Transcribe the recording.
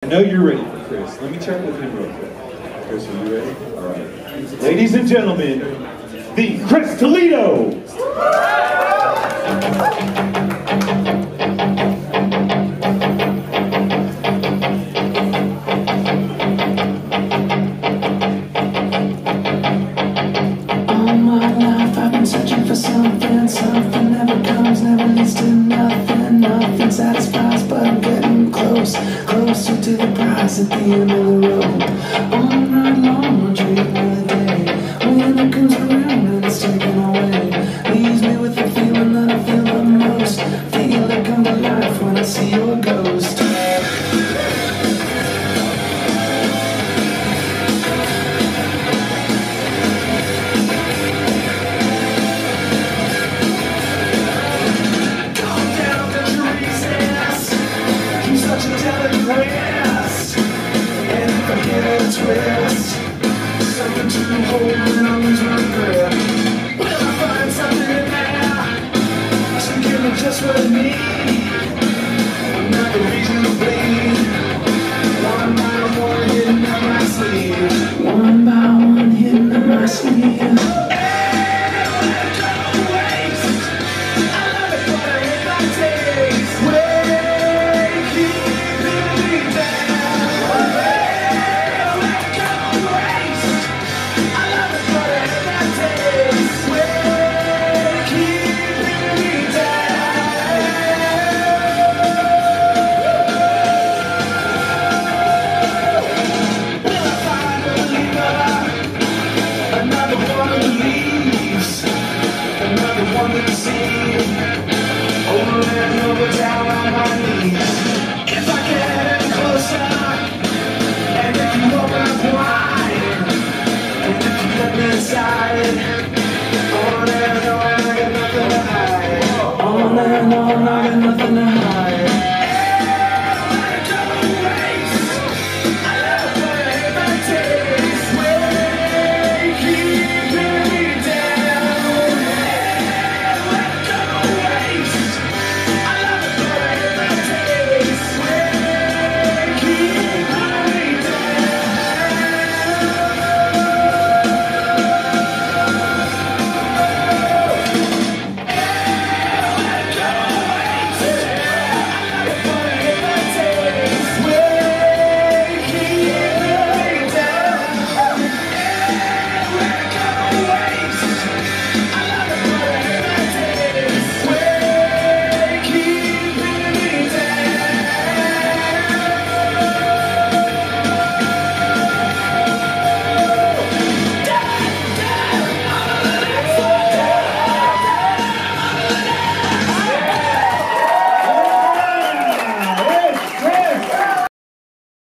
know you're ready for Kris. Let me check with him real quick. Kris, are you ready? All right. Ladies and gentlemen, the Kris Toledo. All my life I've been searching for something. Something never comes, never leads to nothing. Nothing satisfies, but I'm getting closer to the prize at the end of the road. All night long, I'm dreaming.